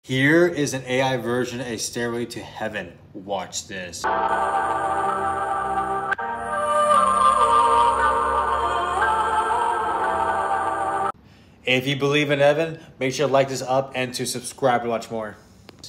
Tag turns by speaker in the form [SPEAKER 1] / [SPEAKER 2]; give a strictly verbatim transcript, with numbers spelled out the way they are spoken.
[SPEAKER 1] Here is an A I version of A Stairway to Heaven. Watch this. If you believe in heaven, make sure to like this up and to subscribe to watch more.